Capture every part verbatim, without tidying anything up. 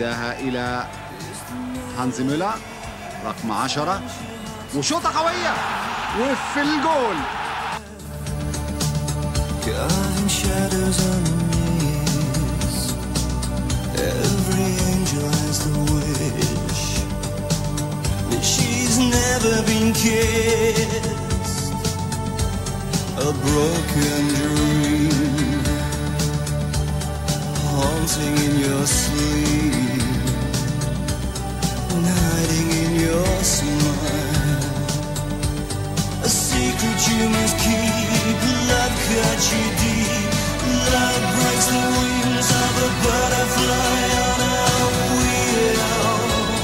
اداها الى هانز ميلر رقم عشرة وشوطة قوية وفي الجول. Every angel has the wish that she's never been kissed. A broken dream haunting in your sleep and hiding in your smile. A secret you must keep. Love cuts you deep. Love breaks the wings of a butterfly on a wheel.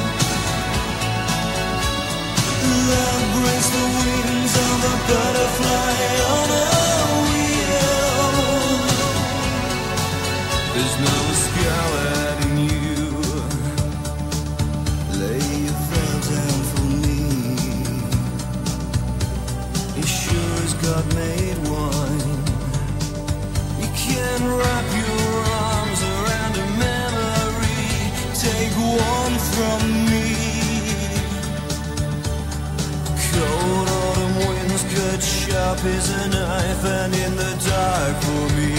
Love breaks the wings of a butterfly on a wheel. There's no scarlet in you. Lay your veil down for me. As sure as God made wine, you can wrap your arms around a memory. Take one from me. Cold autumn winds cut sharp as a knife, and in the dark for me,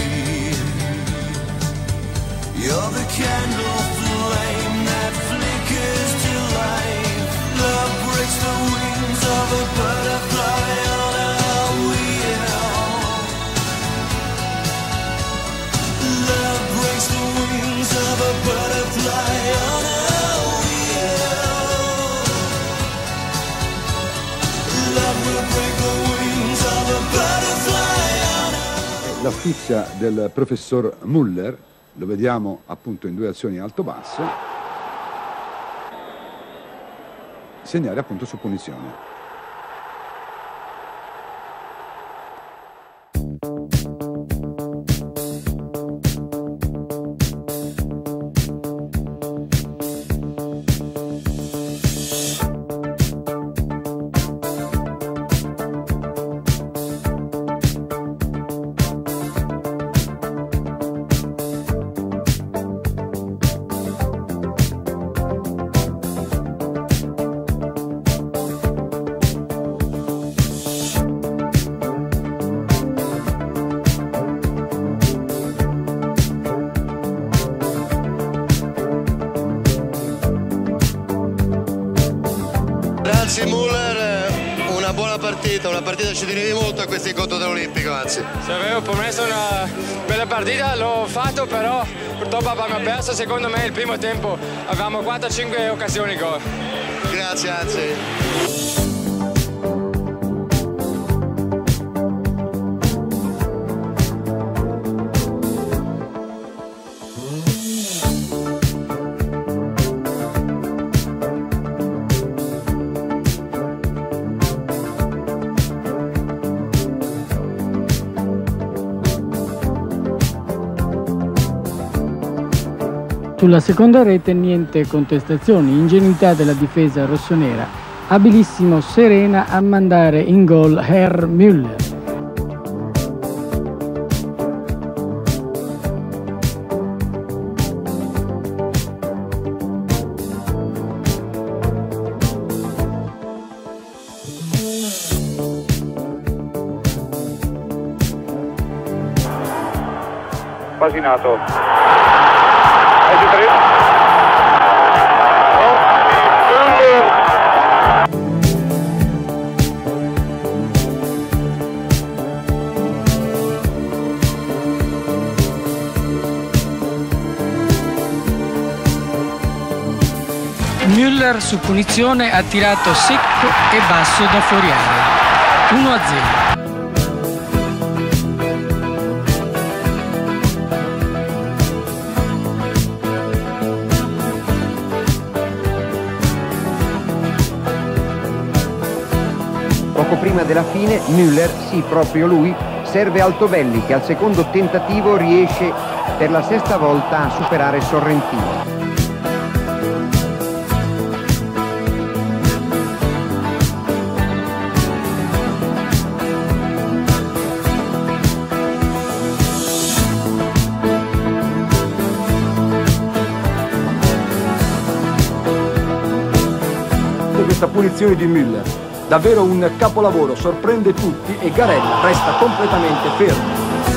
you're the candle flame that flickers to life. Love breaks the wings of a butterfly on a wheel. Love breaks the wings of a butterfly on a wheel. Love will break the wings of a butterfly on a... La stizza del professor Müller, lo vediamo appunto in due azioni alto-basso, segnare appunto su punizione. Grazie Müller, una buona partita, una partita che ci tenevi molto a questo incontro dell'Olimpico, anzi. Se avevo promesso una bella partita l'ho fatto, però purtroppo abbiamo perso. Secondo me il primo tempo avevamo quattro cinque occasioni gol. Grazie, anzi. Sulla seconda rete niente contestazioni, ingenuità della difesa rossonera, abilissimo Serena a mandare in gol Herr Müller. Basinato. Müller su punizione ha tirato secco e basso da fuori area. uno a zero. Poco prima della fine Müller, sì proprio lui, serve Altobelli che al secondo tentativo riesce per la sesta volta a superare Sorrentino. questa punizione di Müller. Davvero un capolavoro, sorprende tutti e Garella resta completamente fermo.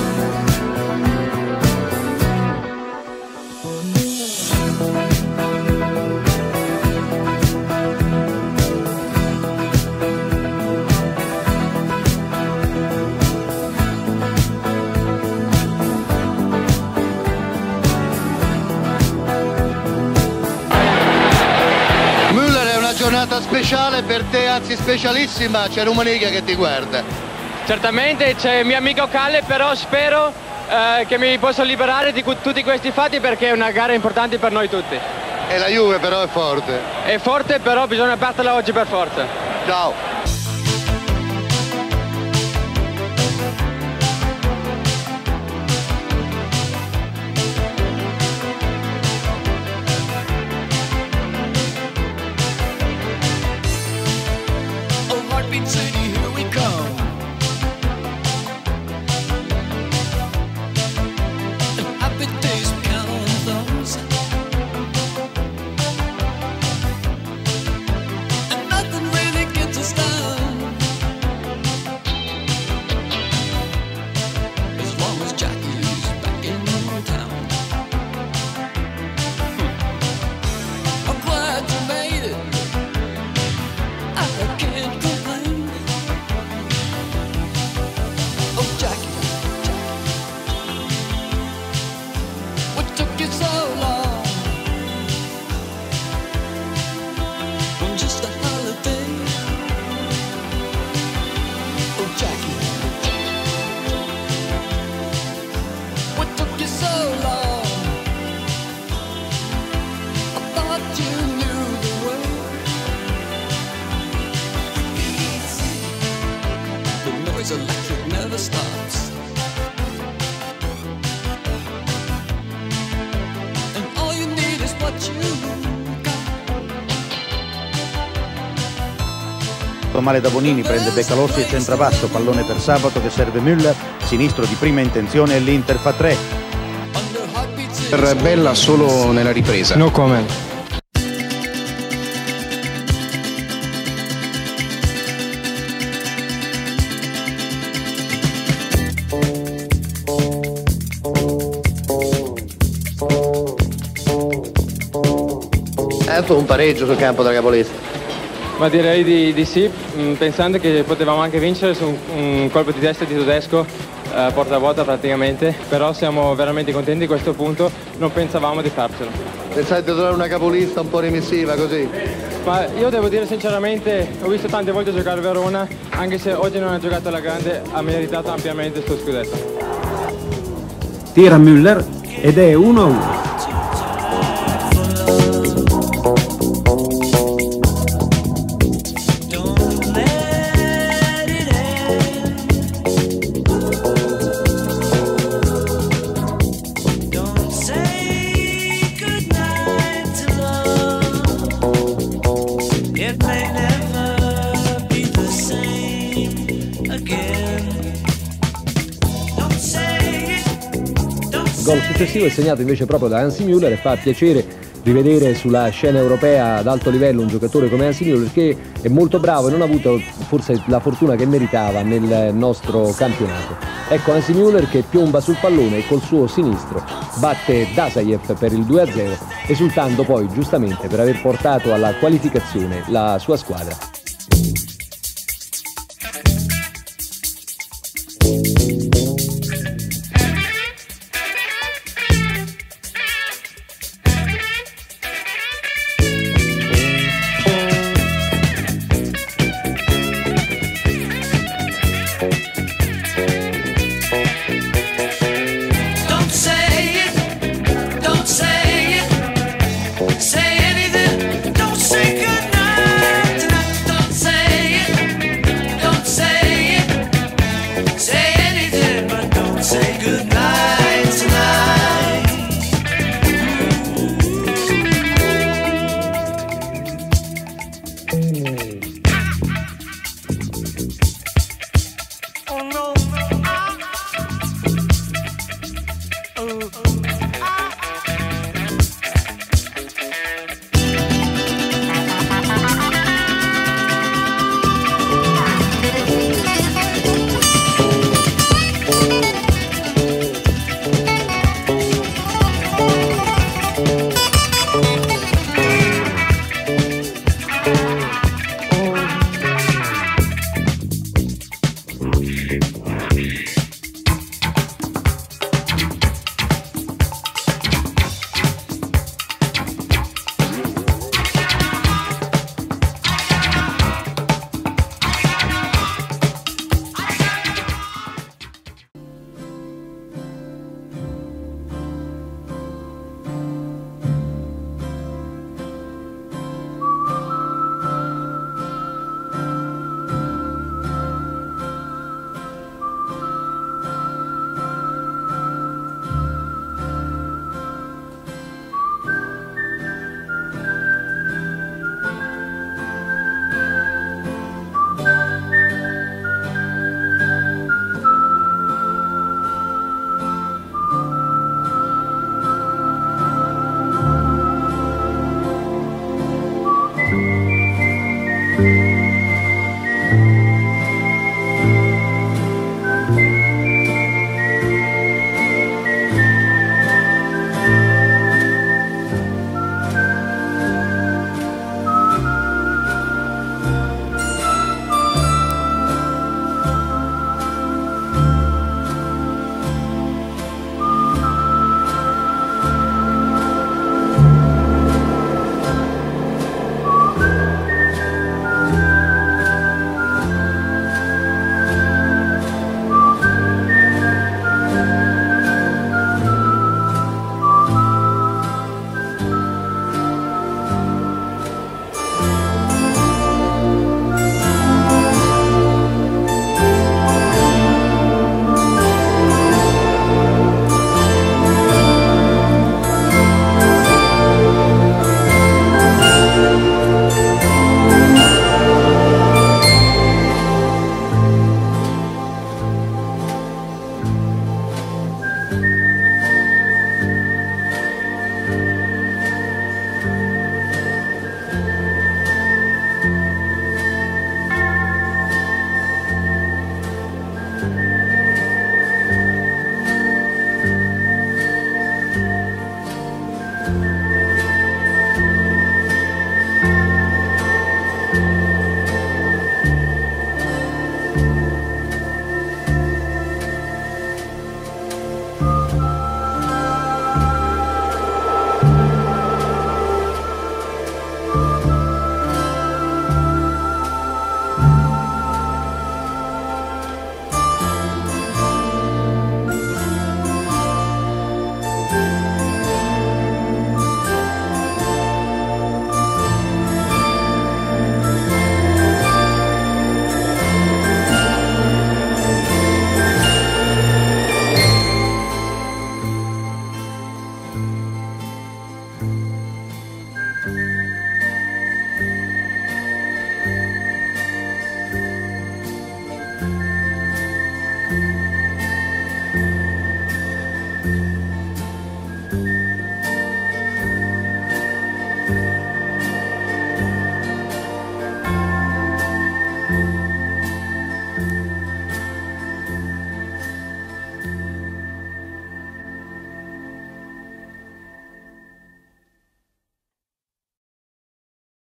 Giornata speciale per te, anzi specialissima, c'è Rummenigge che ti guarda. Certamente c'è il mio amico Kalle, però spero eh, che mi possa liberare di tutti questi fatti perché è una gara importante per noi tutti. E la Juve però è forte. È forte, però bisogna batterla oggi per forza. Ciao. Male da Bonini, prende Beccalossi e centrabasso, pallone per Sabato che serve Müller, sinistro di prima intenzione e l'Inter fa tre. Per Bella solo nella ripresa. No comment. È stato un pareggio sul campo della capolista. Ma direi di, di sì, pensando che potevamo anche vincere su un, un colpo di testa di Tedesco, eh, porta vuota praticamente, però siamo veramente contenti di questo punto, non pensavamo di farcelo. Pensate di trovare una capolista un po' remissiva così? Ma io devo dire sinceramente, ho visto tante volte giocare Verona, anche se oggi non ha giocato alla grande, ha meritato ampiamente il suo scudetto. Tira Müller ed è uno a uno. Gol successivo è segnato invece proprio da Hansi Müller e fa piacere rivedere sulla scena europea ad alto livello un giocatore come Hansi Müller che è molto bravo e non ha avuto forse la fortuna che meritava nel nostro campionato. Ecco Hansi Müller che piomba sul pallone e col suo sinistro batte Dasajev per il due a zero, esultando poi giustamente per aver portato alla qualificazione la sua squadra. Say anything, don't say goodnight tonight. Thank you.